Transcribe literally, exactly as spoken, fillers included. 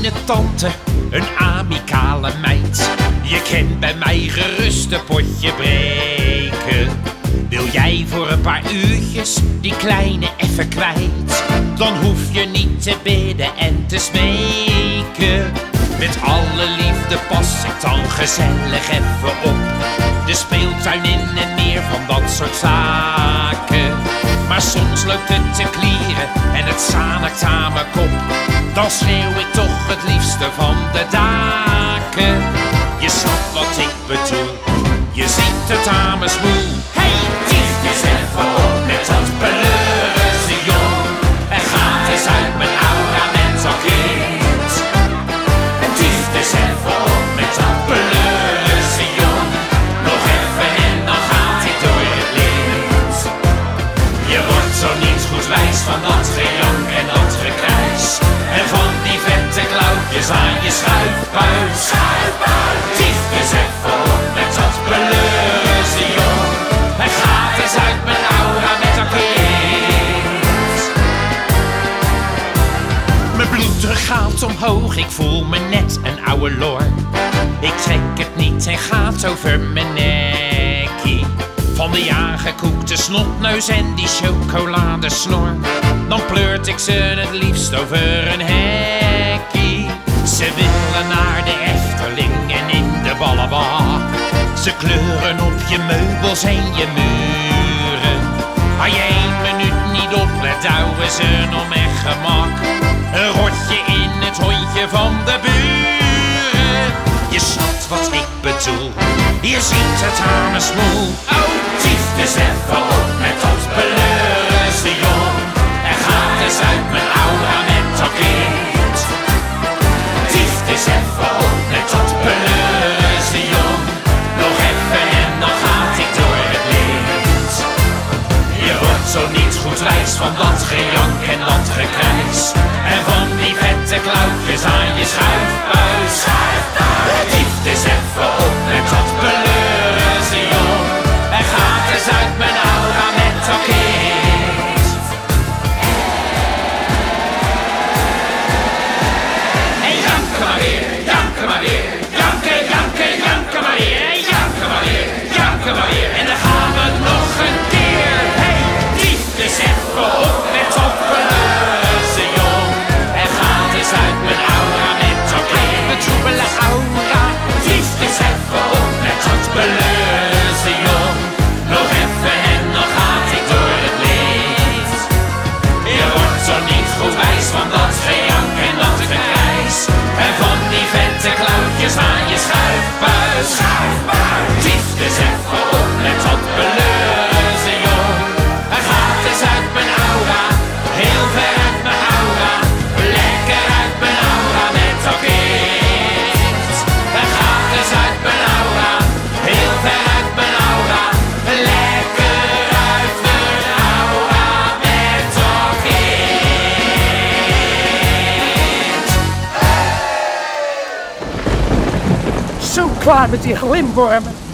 fijne tante, een amicale meid. Je kent bij mij gerust een potje breken. Wil jij voor een paar uurtjes die kleine effe kwijt? Dan hoef je niet te bidden en te smeken. Met alle liefde pas ik dan gezellig even op. De speeltuin in en meer van dat soort zaken. Maar soms loopt het te klieren en het zanikt aan mijn kop. Dan schreeuw ik toch het liefste van de daken. Je snapt wat ik bedoel, je ziet het aan mijn smoel. Hey, Tieft eens even op met dat pe-léurisjong. En gaat eens uit mijn aura met dat kind. En Tieft eens even op met dat pe-léurisjong. Nog even en dan gaat hij door het lint. Je wordt zo niet goed wijs van dat gejank en dat gekrijs. En van die vette klauwtjes aan je schuifbuis. Tieft eens even op met dat pe-léurisjong. Hij gaat eens uit mijn aura met dat kind. Mijn bloeddruk gaat omhoog, ik voel me net een oude lor. Ik trek het niet en gaat over mijn nekkie. Van die aangekoekte snotneus en die chocoladesnor. Dan pleurt ik ze het liefst over een hekkie. Ze willen naar de Efteling en in de ballenbak. Ze kleuren op je meubels en je muren. Als je één minuut niet oplet, douwen ze nog met gemak. Een rotje in het hondje van de buren. Je snapt wat ik bedoel, je ziet het aan mijn smoel. Oh, Tieft eens even op met dat pe-léurisjong. En gaat eens uit mijn aura met dat kind. Tieft eens even op met dat pe-léurisjong. Nog even en dan gaat hij door het lint. Je wordt zo niet goed wijs van dat gejank en dat gekrijs. En van die vette klauwtjes aan je schuifbuis. Tieft eens even op met dat pe-léurisjong. En gaat eens uit mijn aura met dat kind. En janken maar weer, janken maar weer. Janken, janken, janken maar weer. En janken maar weer, janken maar weer. En dan gaan we nog een keer. Hey, Tieft eens even op met dat pe-léurisjong. En gaat eens uit mijn aura met dat kind. Mijn troebele aura. Tieft eens even op met dat pe-léurisjong. Nog even en dan gaat hij door het licht. Je wordt zo niet goed wijs van dat gejank en dat gekrijs. En van die vette klauwtjes aan je schuifbuis. Tieft eens even op met dat pe-léurisjong. Hij gaat eens uit mijn aura, heel ver uit mijn aura. Lekker uit mijn aura met dat kind. Hij gaat eens uit mijn aura, heel ver uit mijn aura. Lekker uit mijn aura met dat kind. Zo klaar met die glimwormen.